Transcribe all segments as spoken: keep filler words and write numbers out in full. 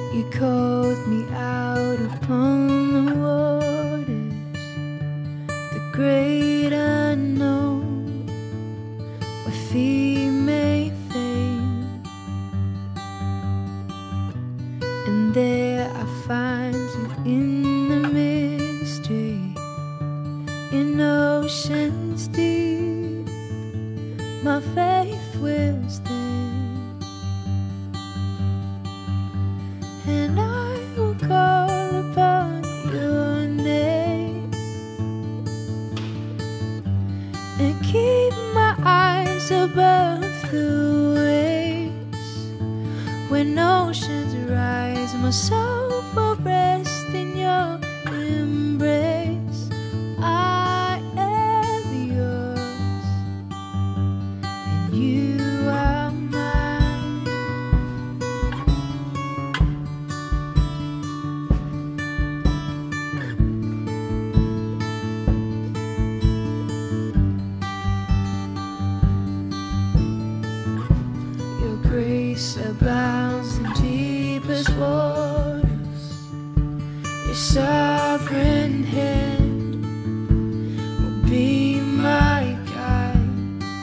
You called me out upon the waters, the great unknown, where feet may fail. And there I find you in the mystery, in oceans deep. My faith will stand, and I will call upon your name and keep my eyes above the waves. When oceans rise, my soul will rest in your embrace. I am yours, and you are mine. Your grace abounds in deepest waters. Your sovereign hand will be my guide.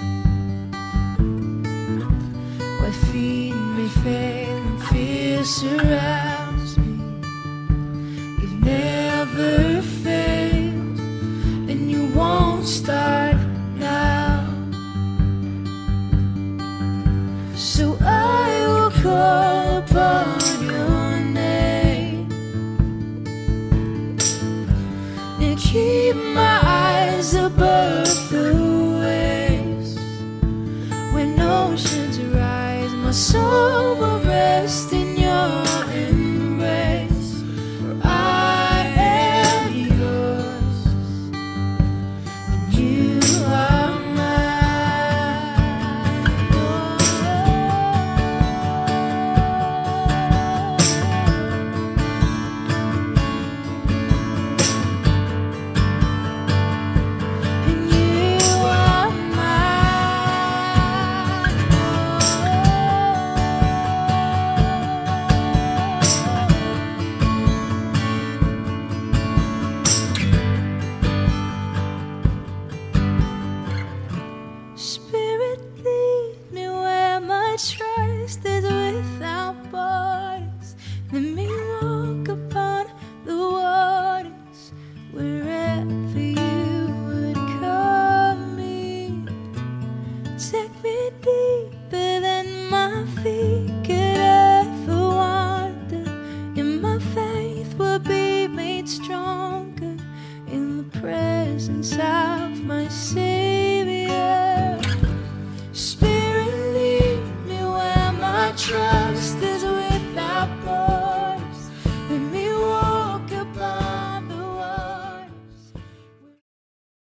Where feet may fail and fear surrounds me, you've never failed, and you won't start now. So I will call upon your name and keep my eyes above the waves. When oceans rise, my soul will rest in